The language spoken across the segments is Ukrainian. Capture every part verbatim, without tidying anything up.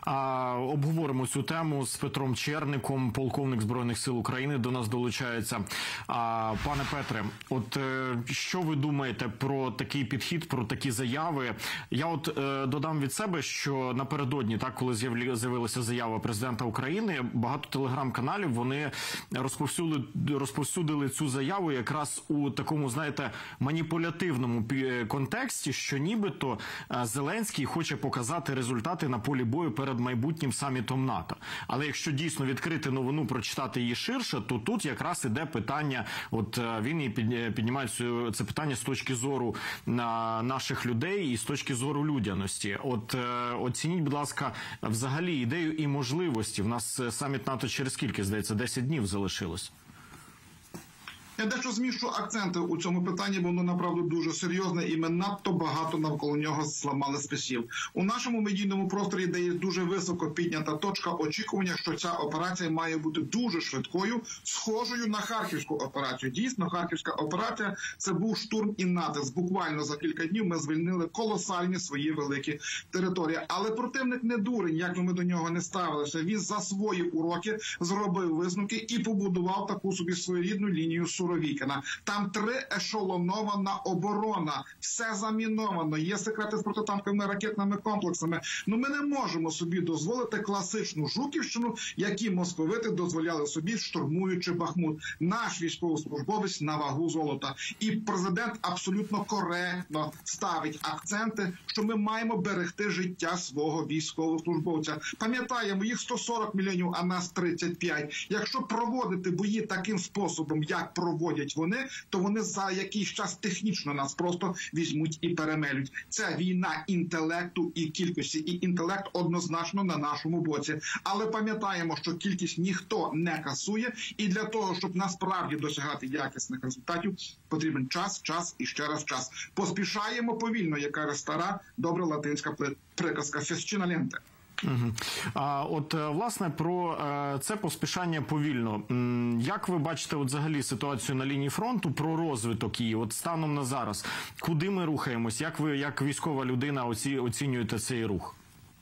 Обговоримо цю тему з Петром Черником, полковник Збройних сил України, до нас долучається. Пане Петре, от що ви думаєте про такий підхід, про такі заяви? Я от додам від себе, що напередодні, так, коли з'явилася заява президента України, багато телеграм-каналів, вони розповсюдили, розповсюдили цю заяву якраз у такому, знаєте, маніпулятивному контексті, що нібито Зеленський хоче показати результати на полі бою перед майбутнім самітом НАТО. Але якщо дійсно відкрити новину, прочитати її ширше, то тут якраз іде питання, от він і піднімає це питання з точки зору наших людей і з точки зору людяності. От оцініть, будь ласка, взагалі ідею і можливості. В нас саміт НАТО через скільки, здається, десять днів залишилось. Я дещо зміщу акценти у цьому питанні, бо воно, направду, дуже серйозне, і ми надто багато навколо нього зламали списів. У нашому медійному просторі, де є дуже високо піднята точка очікування, що ця операція має бути дуже швидкою, схожою на Харківську операцію. Дійсно, Харківська операція – це був штурм і натиск. Буквально за кілька днів ми звільнили колосальні свої великі території. Але противник не дурень, як би ми до нього не ставилися. Він за свої уроки зробив висновки і побудував таку собі своєрідну лінію Суровікіна. Там три ешелонована оборона, все заміновано, є секрети з протитанковими ракетними комплексами. Ну ми не можемо собі дозволити класичну Жуківщину, які московити дозволяли собі, штурмуючи Бахмут. Наш військовослужбовець на вагу золота. І президент абсолютно коректно ставить акценти, що ми маємо берегти життя свого військовослужбовця. Пам'ятаємо, їх сто сорок мільйонів, а нас тридцять п'ять. Якщо проводити бої таким способом, як проводять вони, то вони за якийсь час технічно нас просто візьмуть і перемелють. Це війна інтелекту і кількості. І інтелект однозначно на нашому боці. Але пам'ятаємо, що кількість ніхто не касує. І для того, щоб насправді досягати якісних результатів, потрібен час, час і ще раз час. Поспішаємо повільно, яка стара, добра латинська приказка «Фесчина ленте». Угу. А от, власне, про це поспішання повільно. Як ви бачите от взагалі ситуацію на лінії фронту, про розвиток її, от станом на зараз? Куди ми рухаємось? Як ви, як військова людина, оці, оцінюєте цей рух?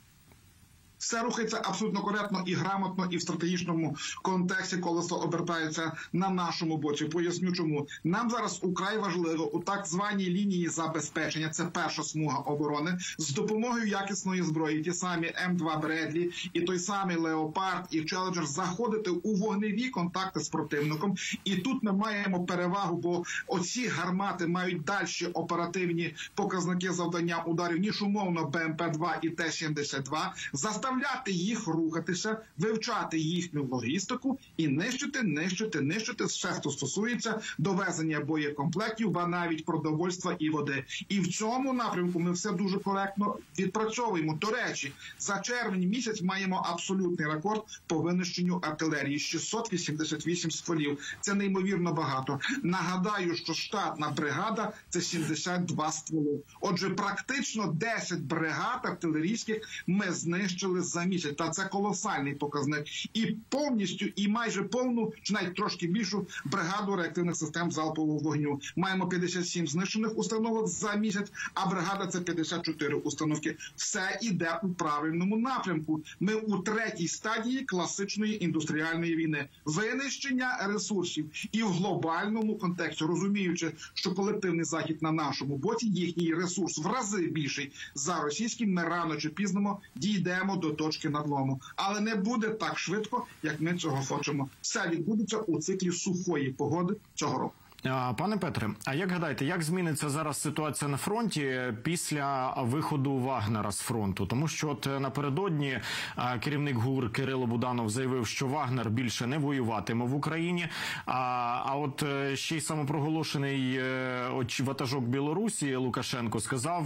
Все рухається абсолютно коректно і грамотно, і в стратегічному контексті колесо обертається на нашому боці. Поясню чому. Нам зараз украй важливо у так званій лінії забезпечення, це перша смуга оборони, з допомогою якісної зброї, ті самі М два Бредлі, і той самий Леопард, і Челенджер, заходити у вогневі контакти з противником. І тут ми маємо перевагу, бо оці гармати мають дальші оперативні показники завдання ударів, ніж умовно Б М П два і Т сімдесят два. Заставляти їх рухатися, вивчати їхню логістику і нищити, нищити, нищити все, що стосується довезення боєкомплектів, а навіть продовольства і води. І в цьому напрямку ми все дуже коректно відпрацьовуємо. До речі, за червень місяць маємо абсолютний рекорд по винищенню артилерії – шістсот вісімдесят вісім стволів. Це неймовірно багато. Нагадаю, що штатна бригада – це сімдесят два стволи. Отже, практично десять бригад артилерійських ми знищили за місяць. Та це колосальний показник. І повністю, і майже повну, чи навіть трошки більшу бригаду реактивних систем залпового вогню. Маємо п'ятдесят сім знищених установок за місяць, а бригада – це п'ятдесят чотири установки. Все йде у правильному напрямку. Ми у третій стадії класичної індустріальної війни. Винищення ресурсів. І в глобальному контексті, розуміючи, що колективний захід на нашому боці, їхній ресурс в рази більший за російським, ми рано чи пізно дійдемо до точки надлому. Але не буде так швидко, як ми цього хочемо. Все відбудеться у циклі сухої погоди цього року. Пане Петре, а як гадаєте, як зміниться зараз ситуація на фронті після виходу Вагнера з фронту? Тому що от напередодні керівник ГУР Кирило Буданов заявив, що Вагнер більше не воюватиме в Україні, а, а от ще й самопроголошений ватажок Білорусі Лукашенко сказав,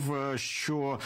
що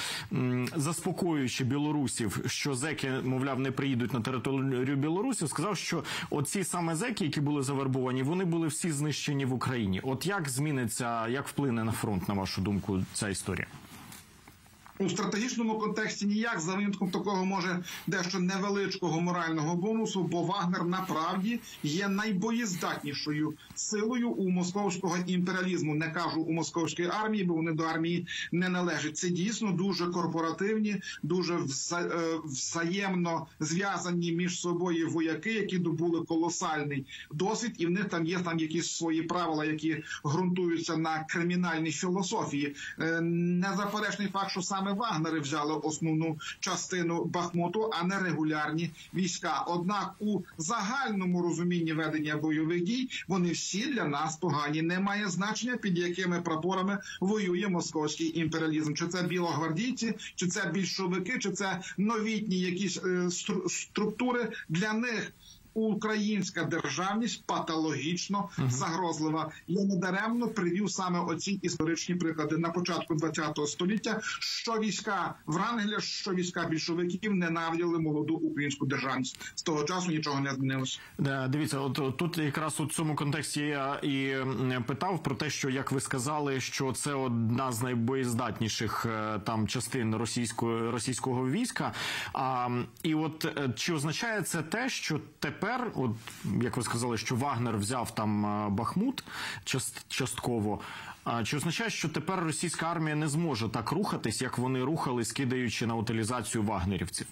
заспокоюючи білорусів, що зеки, мовляв, не приїдуть на територію Білорусі, сказав, що оці саме зеки, які були завербовані, вони були всі знищені в Україні. От як зміниться, як вплине на фронт, на вашу думку, ця історія? У стратегічному контексті ніяк, за винятком такого, може, дещо невеличкого морального бонусу, бо Вагнер направді є найбоєздатнішою силою у московського імперіалізму. Не кажу у московської армії, бо вони до армії не належать. Це дійсно дуже корпоративні, дуже вза... взаємно зв'язані між собою вояки, які добули колосальний досвід, і в них там є там якісь свої правила, які ґрунтуються на кримінальній філософії. Незаперечний факт, що саме Вагнери взяли основну частину Бахмуту, а не регулярні війська. Однак у загальному розумінні ведення бойових дій вони всі для нас погані. Немає значення, під якими прапорами воює московський імперіалізм. Чи це білогвардійці, чи це більшовики, чи це новітні якісь е, структури. Для них українська державність патологічно загрозлива. Я недаремно привів саме оці історичні приклади. На початку ХХ століття, що війська Врангеля, що війська більшовиків ненавиділи молоду українську державність. З того часу нічого не змінилося. Дивіться, от тут якраз у цьому контексті я і питав про те, що, як ви сказали, що це одна з найбоєздатніших там частин російського, російського війська. А, і от чи означає це те, що тепер Тепер, от як ви сказали, що Вагнер взяв там Бахмут част, частково, а чи означає, що тепер російська армія не зможе так рухатись, як вони рухались, кидаючи на утилізацію вагнерівців?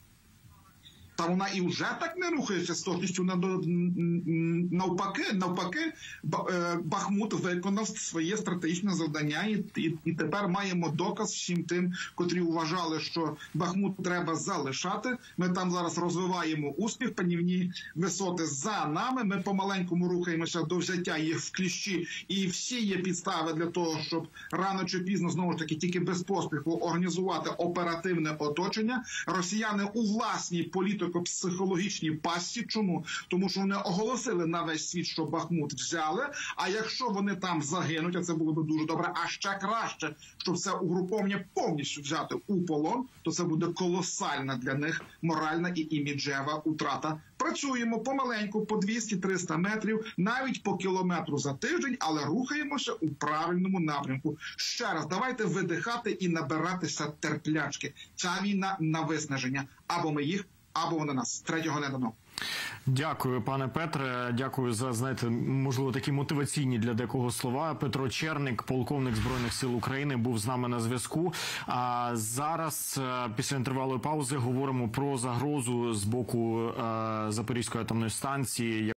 Та вона і вже так не рухається з точністю навпаки, навпаки, Бахмут виконав своє стратегічне завдання, і, і, і тепер маємо доказ всім тим, котрі вважали, що Бахмут треба залишати. Ми там зараз розвиваємо успіх, панівні висоти за нами, ми помаленькому рухаємося до взяття їх в кліщі, і всі є підстави для того, щоб рано чи пізно, знову ж таки, тільки без поспіху організувати оперативне оточення. Росіяни у власній політиці психологічній пастці. Чому? Тому що вони оголосили на весь світ, що Бахмут взяли, а якщо вони там загинуть, а це було б дуже добре, а ще краще, щоб це угруповання повністю взяти у полон, то це буде колосальна для них моральна і іміджева утрата. Працюємо помаленьку, по двісті-триста метрів, навіть по кілометру за тиждень, але рухаємося у правильному напрямку. Ще раз, давайте видихати і набиратися терплячки. Ця війна на виснаження. Або ми їх, або вони нас. Третього не дано. Дякую, пане Петре. Дякую за, знаєте, можливо, такі мотиваційні для декого слова. Петро Черник, полковник Збройних сил України, був з нами на зв'язку. А зараз, після інтервалу паузи, говоримо про загрозу з боку Запорізької атомної станції.